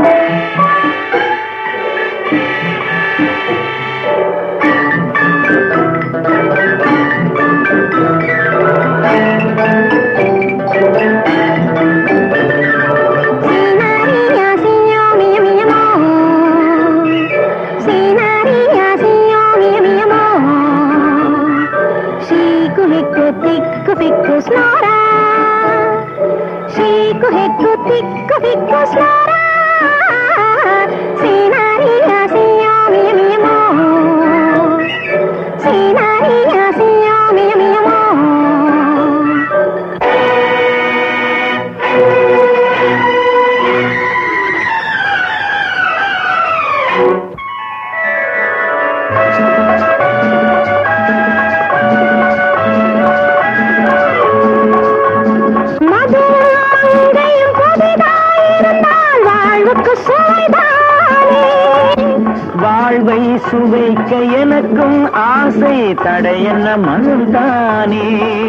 சுவைக்க எனக்கும் ஆசை தடையென்ன மனம்தானே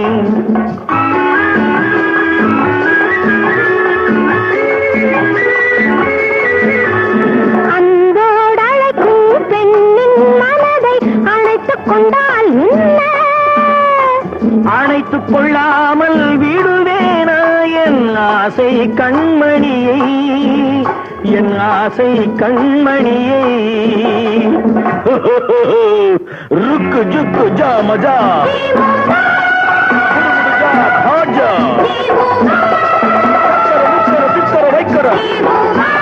அன்போடு அழைக்கும் பெண்ணின் மனதை அழைத்துக் கொண்டால் என்ன அழைத்துக் கொள்ளாமல் விடுவேனா என் ஆசை கண்மணியை என் ஆசை கண்மணியை ருக்கு ஜுக்கு ஜா மஜா வைக்கற